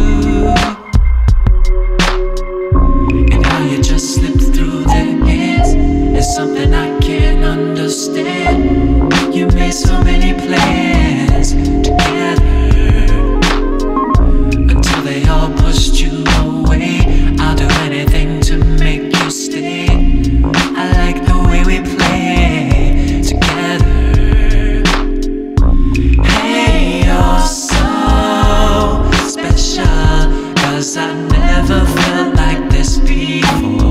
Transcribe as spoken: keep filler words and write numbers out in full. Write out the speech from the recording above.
And how you just slipped through their hands is something I can't understand. You made so many plans together until they all pushed you away. I'll do anything to make you stay. I like the way we play together. Hey, you're so special, 'cause I never felt like this before.